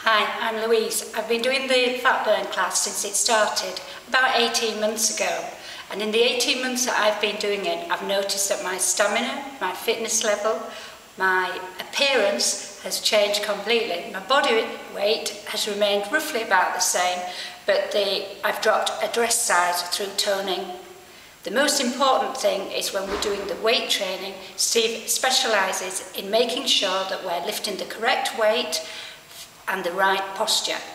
Hi, I'm Louise. I've been doing the fat burn class since it started about 18 months ago. And in the 18 months that I've been doing it, I've noticed that my stamina, my fitness level, my appearance has changed completely. My body weight has remained roughly about the same, but I've dropped a dress size through toning. The most important thing is when we're doing the weight training, Steve specialises in making sure that we're lifting the correct weight and the right posture.